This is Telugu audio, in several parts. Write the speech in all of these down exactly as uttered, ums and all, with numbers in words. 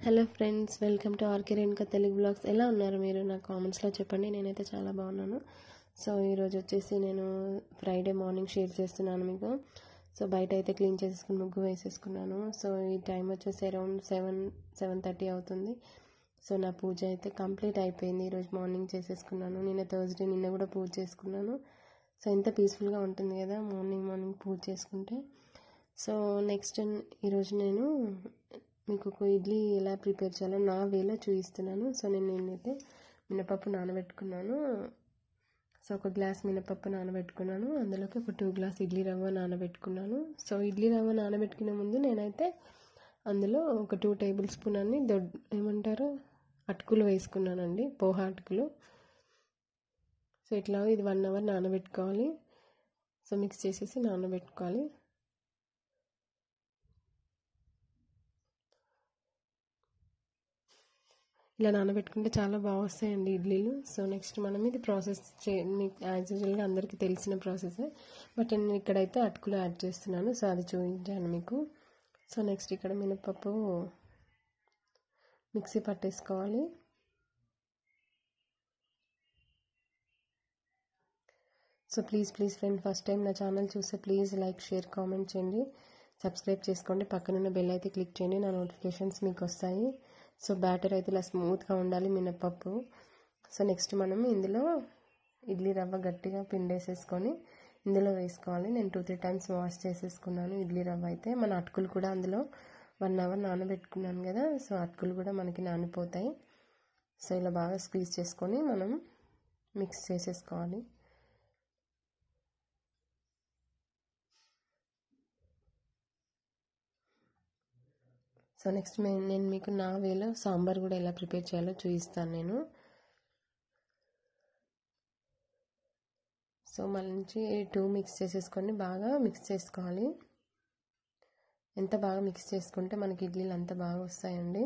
Hello friends, welcome to RK Renuka Telugu vlogs. ఎలా ఉన్నారు మీరు? నా కామెంట్స్లో చెప్పండి. నేనైతే చాలా బాగున్నాను. సో ఈరోజు వచ్చేసి నేను ఫ్రైడే మార్నింగ్ షేర్ చేస్తున్నాను మీకు. సో బయట అయితే క్లీన్ చేసేసుకుని ముగ్గు వేసేసుకున్నాను. సో ఈ టైం వచ్చేసి అరౌండ్ సెవెన్ సెవెన్ థర్టీ అవుతుంది. సో నా పూజ అయితే కంప్లీట్ అయిపోయింది. ఈరోజు మార్నింగ్ చేసేసుకున్నాను. నిన్న థర్స్డే నిన్న కూడా పూజ చేసుకున్నాను. సో ఎంత పీస్ఫుల్గా ఉంటుంది కదా మార్నింగ్ మార్నింగ్ పూజ చేసుకుంటే. సో నెక్స్ట్ ఈరోజు నేను మీకు ఒక ఇడ్లీ ఎలా ప్రిపేర్ చేయాలో నా వేలో చూపిస్తున్నాను. సో నేను నేనైతే మినపప్పు నానబెట్టుకున్నాను. సో ఒక గ్లాస్ మినపప్పు నానబెట్టుకున్నాను. అందులోకి ఒక టూ గ్లాస్ ఇడ్లీ రవ్వ నానబెట్టుకున్నాను. సో ఇడ్లీ రవ్వ నానబెట్టుకునే ముందు నేనైతే అందులో ఒక టూ టేబుల్ స్పూన్ అన్ని దొడ్ ఏమంటారు అటుకులు వేసుకున్నానండి, పోహా అటుకులు. సో ఇట్లా ఇది వన్ అవర్ నానబెట్టుకోవాలి. సో మిక్స్ చేసేసి నానబెట్టుకోవాలి. ఇలా నానబెట్టుకుంటే చాలా బాగా వస్తాయండి ఇడ్లీలు. సో నెక్స్ట్ మనం ఇది ప్రాసెస్ చే మీకు యాజ్ యూజువల్గా అందరికీ తెలిసిన ప్రాసెసే, బట్ నేను ఇక్కడైతే అటుకులు యాడ్ చేస్తున్నాను. సో అది చూపించాను మీకు. సో నెక్స్ట్ ఇక్కడ మినపప్పు మిక్సీ పట్టేసుకోవాలి. So please please friend, first time నా ఛానల్ చూస్తే ప్లీజ్ లైక్, షేర్, కామెంట్ చేయండి, సబ్స్క్రైబ్ చేసుకోండి, పక్కనున్న బెల్ అయితే క్లిక్ చేయండి, నా నోటిఫికేషన్స్ మీకు వస్తాయి. సో బ్యాటర్ అయితే ఇలా స్మూత్గా ఉండాలి మినపప్పు. సో నెక్స్ట్ మనం ఇందులో ఇడ్లీ రవ్వ గట్టిగా పిండేసేసుకొని ఇందులో వేసుకోవాలి. నేను టూ త్రీ టైమ్స్ వాష్ చేసేసుకున్నాను ఇడ్లీ రవ్వ అయితే. మన అటుకులు కూడా అందులో వన్ అవర్ నానబెట్టుకున్నాను కదా, సో అటుకులు కూడా మనకి నానిపోతాయి. సో ఇలా బాగా స్క్వీజ్ చేసుకొని మనం మిక్స్ చేసేసుకోవాలి. సో నెక్స్ట్ నేను మీకు నా వేలో సాంబార్ కూడా ఎలా ప్రిపేర్ చేయాలో చూపిస్తాను నేను. సో మంచి టూ మిక్స్ చేసేసుకొని బాగా మిక్స్ చేసుకోవాలి. ఎంత బాగా మిక్స్ చేసుకుంటే మనకి ఇడ్లీలు అంత బాగా వస్తాయండి.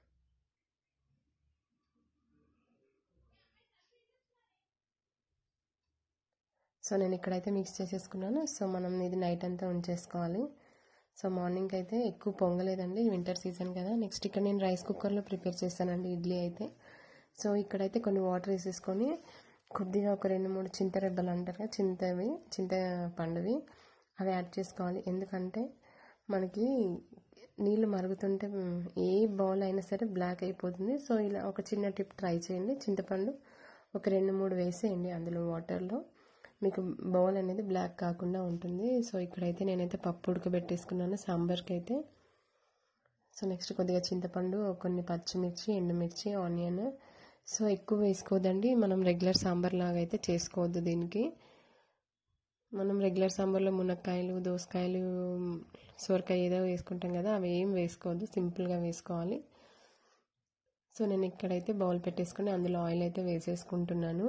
సో నేను ఇక్కడైతే మిక్స్ చేసేసుకున్నాను. సో మనం ఇది నైట్ అంతా ఉంచేసుకోవాలి. సో మార్నింగ్ అయితే ఎక్కువ పొంగలేదండి, వింటర్ సీజన్ కదా. నెక్స్ట్ ఇక్కడ నేను రైస్ కుక్కర్లో ప్రిపేర్ చేస్తానండి ఇడ్లీ అయితే. సో ఇక్కడైతే కొన్ని వాటర్ వేసేసుకొని కొద్దిగా ఒక రెండు మూడు చింతరెబ్బలు అంటారు కదా, చింతవి చింత పండువి అవి యాడ్ చేసుకోవాలి. ఎందుకంటే మనకి నీళ్ళు మరుగుతుంటే ఏ బౌల్ అయినా సరే బ్లాక్ అయిపోతుంది. సో ఇలా ఒక చిన్న టిప్ ట్రై చేయండి. చింతపండు ఒక రెండు మూడు వేసేయండి అందులో వాటర్లో, మీకు బౌల్ అనేది బ్లాక్ కాకుండా ఉంటుంది. సో ఇక్కడైతే నేనైతే పప్పు ఉడకబెట్టేసుకున్నాను సాంబార్కి అయితే. సో నెక్స్ట్ కొద్దిగా చింతపండు, కొన్ని పచ్చిమిర్చి, ఎండుమిర్చి, ఆనియన్. సో ఎక్కువ వేసుకోవద్దండి, మనం రెగ్యులర్ సాంబార్ లాగా అయితే చేసుకోవద్దు. దీనికి మనం రెగ్యులర్ సాంబార్లో మునక్కాయలు, దోసకాయలు, సొరకాయ ఏదో వేసుకుంటాం కదా, అవి ఏం వేసుకోవద్దు, సింపుల్గా వేసుకోవాలి. సో నేను ఇక్కడైతే బౌల్ పెట్టేసుకుని అందులో ఆయిల్ అయితే వేసేసుకుంటున్నాను.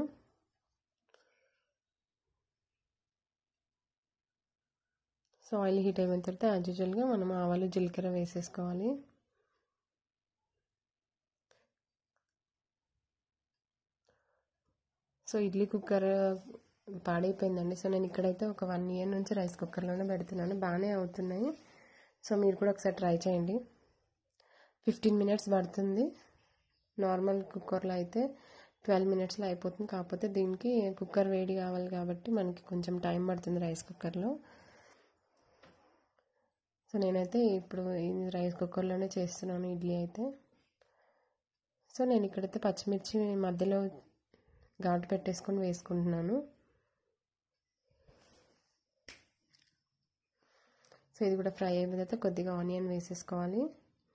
సో ఆయిల్ హీట్ అయిన తర్వాత యాజ్ యూజువల్గా మనం ఆవాలు, జీలకర్ర వేసేసుకోవాలి. సో ఇడ్లీ కుక్కర్ పాడైపోయిందండి. సో నేను ఇక్కడైతే ఒక వన్ ఇయర్ నుంచి రైస్ కుక్కర్లోనే పెడుతున్నాను, బాగానే అవుతున్నాయి. సో మీరు కూడా ఒకసారి ట్రై చేయండి. ఫిఫ్టీన్ మినిట్స్ పడుతుంది. నార్మల్ కుక్కర్లో అయితే ట్వెల్వ్ మినిట్స్లో అయిపోతుంది. కాకపోతే దీనికి కుక్కర్ వేడి కావాలి కాబట్టి మనకి కొంచెం టైం పడుతుంది రైస్ కుక్కర్లో. సో నేనైతే ఇప్పుడు ఇది రైస్ కుక్కర్లోనే చేస్తున్నాను ఇడ్లీ అయితే. సో నేను ఇక్కడైతే పచ్చిమిర్చి మధ్యలో ఘాటు పెట్టేసుకొని వేసుకుంటున్నాను. సో ఇది కూడా ఫ్రై అయిన తర్వాత కొద్దిగా ఆనియన్ వేసేసుకోవాలి.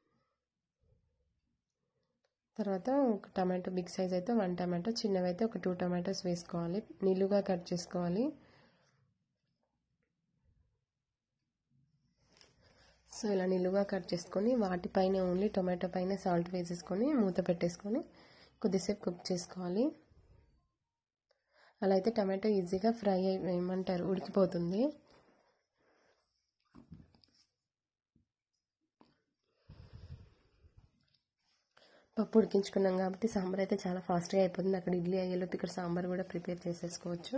తర్వాత ఒక టమాటో, బిగ్ సైజ్ అయితే వన్ టమాటో, చిన్నవి అయితే ఒక టూ టమాటోస్ వేసుకోవాలి. నిలువుగా కట్ చేసుకోవాలి. సో ఇలా నిలువుగా కట్ చేసుకొని వాటిపైన ఓన్లీ టొమాటో పైన సాల్ట్ వేసేసుకొని మూత పెట్టేసుకొని కొద్దిసేపు కుక్ చేసుకోవాలి. అలా అయితే టమాటో ఈజీగా ఫ్రై ఏమంటారు ఉడికిపోతుంది. పప్పు ఉడికించుకున్నాం కాబట్టి సాంబార్ అయితే చాలా ఫాస్ట్గా అయిపోతుంది. అక్కడ ఇడ్లీ అయ్యేలోపు ఇక్కడ సాంబార్ కూడా ప్రిపేర్ చేసేసుకోవచ్చు.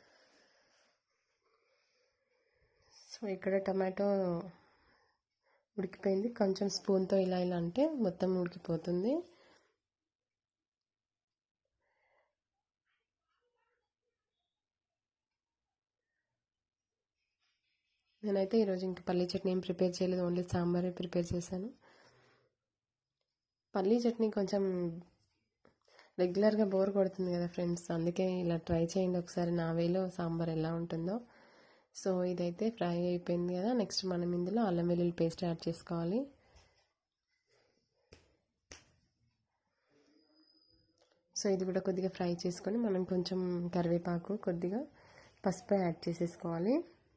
సో ఇక్కడ టమాటో ఉడికిపోయింది. కొంచెం స్పూన్తో ఇలా ఇలా అంటే మొత్తం ఉడికిపోతుంది. నేనైతే ఈరోజు ఇంక పల్లీ చట్నీ ఏం ప్రిపేర్ చేయలేదు, ఓన్లీ సాంబారే ప్రిపేర్ చేశాను. పల్లీ చట్నీ కొంచెం రెగ్యులర్గా బోర్ కొడుతుంది కదా ఫ్రెండ్స్, అందుకే ఇలా ట్రై చేయండి ఒకసారి నా వేలో సాంబార్ ఎలా ఉంటుందో. సో ఇదైతే ఫ్రై అయిపోయింది కదా. నెక్స్ట్ మనం ఇందులో అల్లం వెల్లుల్లి పేస్ట్ యాడ్ చేసుకోవాలి. సో ఇది కూడా కొద్దిగా ఫ్రై చేసుకొని మనం కొంచెం కరివేపాకు, కొద్దిగా పసుపు యాడ్ చేసేసుకోవాలి.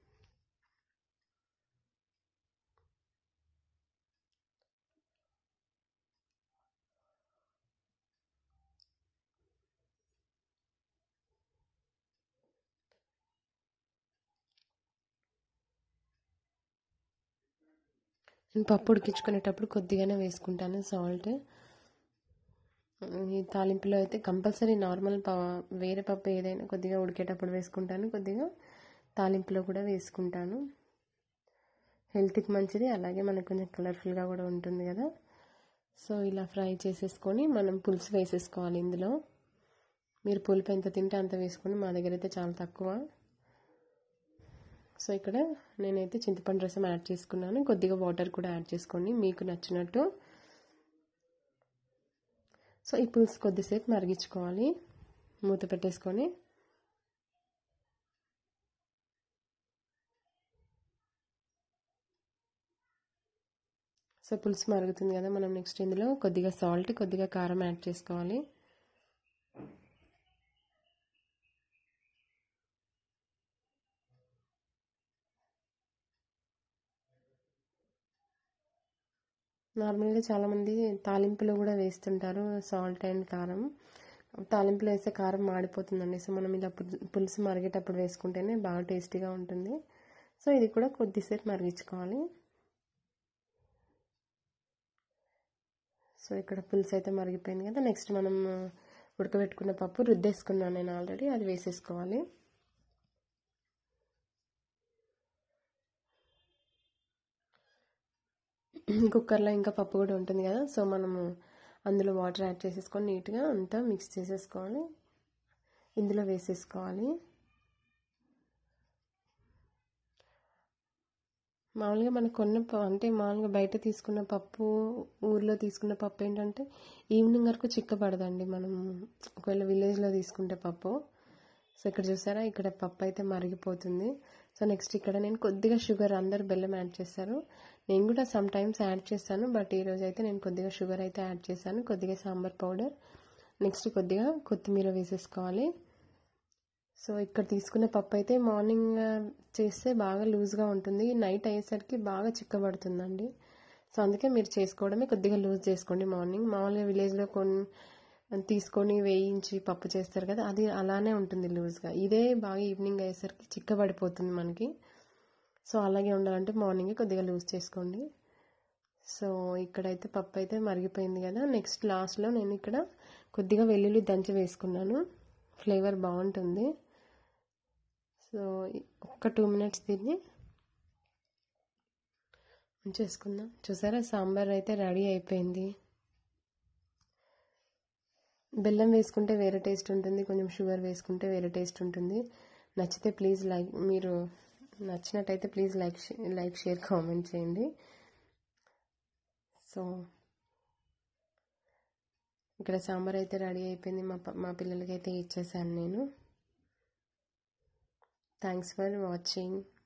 నేను పప్పు ఉడికించుకునేటప్పుడు కొద్దిగానే వేసుకుంటాను సాల్ట్. ఈ తాలింపులో అయితే కంపల్సరీ నార్మల్ ప వేరే పప్పు ఏదైనా కొద్దిగా ఉడికేటప్పుడు వేసుకుంటాను, కొద్దిగా తాలింపులో కూడా వేసుకుంటాను. హెల్త్కి మంచిది, అలాగే మనకు కొంచెం కలర్ఫుల్గా కూడా ఉంటుంది కదా. సో ఇలా ఫ్రై చేసేసుకొని మనం పులుసు వేసేసుకోవాలి ఇందులో. మీరు పులుపు ఎంత తింటే అంత వేసుకొని, మా దగ్గర అయితే చాలా తక్కువ. సో ఇక్కడ నేనైతే చింతపండు రసం యాడ్ చేసుకున్నాను, కొద్దిగా వాటర్ కూడా యాడ్ చేసుకోండి మీకు నచ్చినట్టు. సో ఈ పులుసు కొద్దిసేపు మరిగించుకోవాలి మూత పెట్టేసుకొని. సో పులుసు మరుగుతుంది కదా, మనం నెక్స్ట్ ఇందులో కొద్దిగా సాల్ట్, కొద్దిగా కారం యాడ్ చేసుకోవాలి. నార్మల్గా చాలామంది తాలింపులో కూడా వేస్తుంటారు సాల్ట్ అండ్ కారం. తాలింపులో వేస్తే కారం మాడిపోతుందండి. సో మనం ఇలా పులుసు మరిగేటప్పుడు వేసుకుంటేనే బాగా టేస్టీగా ఉంటుంది. సో ఇది కూడా కొద్దిసేపు మరిగించుకోవాలి. సో ఇక్కడ పులుసు అయితే మరిగిపోయింది కదా. నెక్స్ట్ మనం ఉడకబెట్టుకున్న పప్పు రుద్దేసుకున్నాను నేను ఆల్రెడీ, అది వేసేసుకోవాలి. కుక్కర్లో ఇంకా పప్పు కూడా ఉంటుంది కదా. సో మనము అందులో వాటర్ యాడ్ చేసేసుకొని నీట్గా అంతా మిక్స్ చేసేసుకోవాలి, ఇందులో వేసేసుకోవాలి. మామూలుగా మనకు కొన్న అంటే మామూలుగా బయట తీసుకున్న పప్పు, ఊర్లో తీసుకున్న పప్పు ఏంటంటే ఈవినింగ్ వరకు చిక్కబడదండి, మనం ఒకవేళ విలేజ్లో తీసుకుంటే పప్పు. సో ఇక్కడ చూసారా, ఇక్కడ పప్పు అయితే మరిగిపోతుంది. సో నెక్స్ట్ ఇక్కడ నేను కొద్దిగా షుగర్, అందరు బెల్లం యాడ్ చేస్తారు, నేను కూడా సమ్ టైమ్స్ యాడ్ చేస్తాను, బట్ ఈరోజు అయితే నేను కొద్దిగా షుగర్ అయితే యాడ్ చేశాను, కొద్దిగా సాంబార్ పౌడర్, నెక్స్ట్ కొద్దిగా కొత్తిమీర వేసేసుకోవాలి. సో ఇక్కడ తీసుకున్న పప్పు అయితే మార్నింగ్ చేస్తే బాగా లూజ్గా ఉంటుంది, నైట్ అయ్యేసరికి బాగా చిక్కబడుతుందండి. సో అందుకే మీరు చేసుకోవడమే కొద్దిగా లూజ్ చేసుకోండి మార్నింగ్. మామూలుగా విలేజ్లో కొన్ని తీసుకొని వేయించి పప్పు చేస్తారు కదా, అది అలానే ఉంటుంది లూజ్గా. ఇదే బాగా ఈవినింగ్ అయ్యేసరికి చిక్కబడిపోతుంది మనకి. సో అలాగే ఉండాలంటే మార్నింగే కొద్దిగా లూజ్ చేసుకోండి. సో ఇక్కడైతే పప్పు అయితే మరిగిపోయింది కదా. నెక్స్ట్ లాస్ట్లో నేను ఇక్కడ కొద్దిగా వెల్లుల్లి దంచి వేసుకున్నాను, ఫ్లేవర్ బాగుంటుంది. సో ఒక్క టూ మినిట్స్ దీన్ని ఉంచేసుకుందాం. చూసారా, సాంబార్ అయితే రెడీ అయిపోయింది. బెల్లం వేసుకుంటే వేరే టేస్ట్ ఉంటుంది, కొంచెం షుగర్ వేసుకుంటే వేరే టేస్ట్ ఉంటుంది. నచ్చితే ప్లీజ్ లైక్, మీరు నచ్చినట్టయితే please like like share comment చేయండి. సో ఇక్కడ సాంబార్ అయితే రెడీ అయిపోయింది, మా మా పిల్లలకి అయితే ఇచ్చేసాను నేను. Thanks for watching.